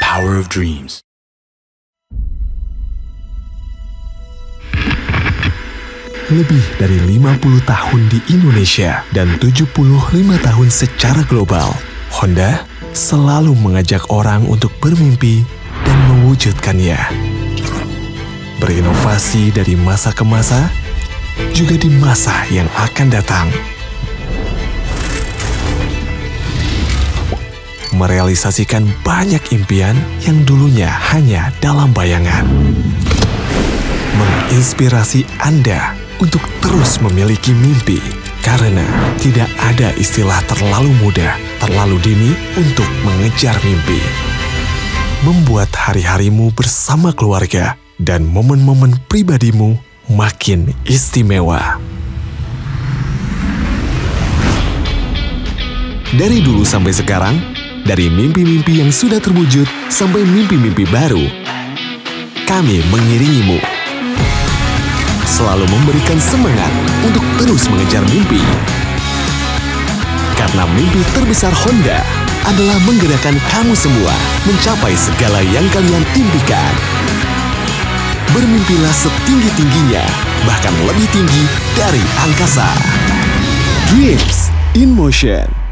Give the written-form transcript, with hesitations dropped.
power of dreams. Lebih dari 50 tahun di Indonesia dan 75 tahun secara global, Honda selalu mengajak orang untuk bermimpi dan mewujudkannya. Berinovasi dari masa ke masa, juga di masa yang akan datang. Merealisasikan banyak impian yang dulunya hanya dalam bayangan. Menginspirasi Anda untuk terus memiliki mimpi, karena tidak ada istilah terlalu muda, terlalu dini untuk mengejar mimpi. Membuat hari-harimu bersama keluarga dan momen-momen pribadimu makin istimewa. Dari dulu sampai sekarang, dari mimpi-mimpi yang sudah terwujud sampai mimpi-mimpi baru, kami mengiringimu. Selalu memberikan semangat untuk terus mengejar mimpi. Karena mimpi terbesar Honda adalah menggerakkan kamu semua mencapai segala yang kalian impikan. Bermimpilah setinggi-tingginya, bahkan lebih tinggi dari angkasa. Dreams in Motion.